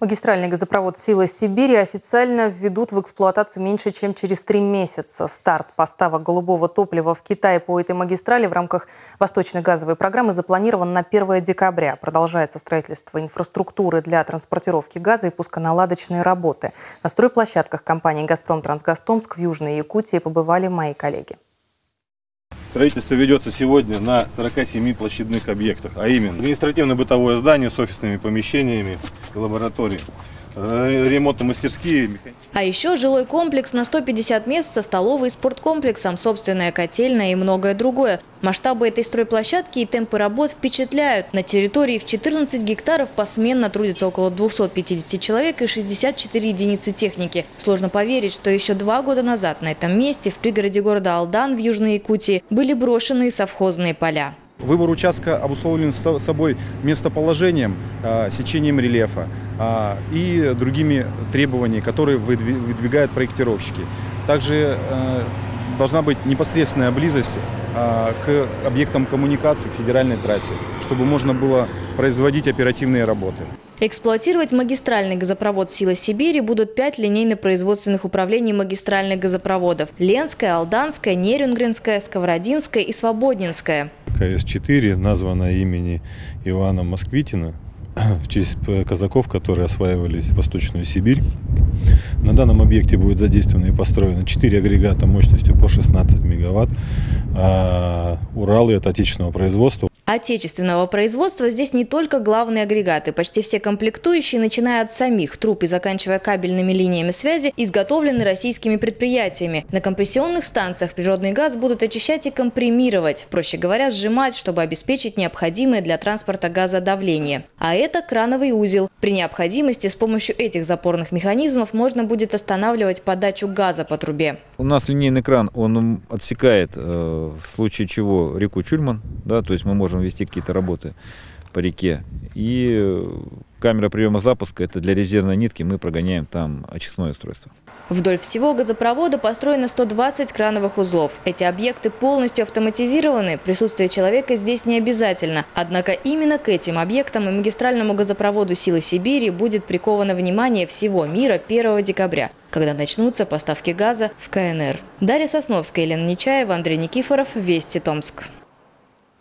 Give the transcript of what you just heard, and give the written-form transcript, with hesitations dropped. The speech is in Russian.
Магистральный газопровод «Сила Сибири» официально введут в эксплуатацию меньше, чем через 3 месяца. Старт поставок голубого топлива в Китай по этой магистрали в рамках Восточной газовой программы запланирован на 1 декабря. Продолжается строительство инфраструктуры для транспортировки газа и пусконаладочные работы. На стройплощадках компании «Газпром Трансгаз Томск» в Южной Якутии побывали мои коллеги. Строительство ведется сегодня на 47 площадных объектах, а именно административно-бытовое здание с офисными помещениями и лабораторией, ремонтно-мастерские. А еще жилой комплекс на 150 мест со столовой и спорткомплексом, собственная котельная и многое другое. Масштабы этой стройплощадки и темпы работ впечатляют. На территории в 14 гектаров посменно трудится около 250 человек и 64 единицы техники. Сложно поверить, что еще 2 года назад на этом месте в пригороде города Алдан в Южной Якутии были брошенные совхозные поля. Выбор участка обусловлен собой местоположением, сечением рельефа и другими требованиями, которые выдвигают проектировщики. Также должна быть непосредственная близость к объектам коммуникации, к федеральной трассе, чтобы можно было производить оперативные работы. Эксплуатировать магистральный газопровод «Сила Сибири» будут 5 линейно-производственных управлений магистральных газопроводов – Ленское, Алданское, Нерюнгринское, Сковородинское и Свободнинское. КС-4 названа имени Ивана Москвитина в честь казаков, которые осваивали Восточную Сибирь. На данном объекте будет задействовано и построено 4 агрегата мощностью по 16 мегаватт. Уралы от отечественного производства. Отечественного производства здесь не только главные агрегаты. Почти все комплектующие, начиная от самих труб и заканчивая кабельными линиями связи, изготовлены российскими предприятиями. На компрессионных станциях природный газ будут очищать и компримировать. Проще говоря, сжимать, чтобы обеспечить необходимое для транспорта газодавление. А это крановый узел. При необходимости с помощью этих запорных механизмов можно будет останавливать подачу газа по трубе. У нас линейный кран, он отсекает в случае чего реку Чульман, да, то есть мы можем вести какие-то работы по реке. И камера приема запуска, это для резервной нитки, мы прогоняем там очистное устройство. Вдоль всего газопровода построено 120 крановых узлов. Эти объекты полностью автоматизированы, присутствие человека здесь не обязательно. Однако именно к этим объектам и магистральному газопроводу «Силы Сибири» будет приковано внимание всего мира 1 декабря, когда начнутся поставки газа в КНР. Дарья Сосновская, Елена Нечаева, Андрей Никифоров, Вести, Томск.